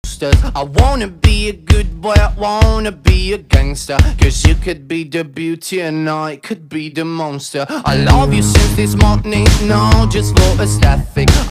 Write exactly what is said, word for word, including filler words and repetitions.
I wanna be a good boy, I wanna be a gangster. Cause you could be the beauty and I could be the monster. I love you since this morning, no, just for aesthetic.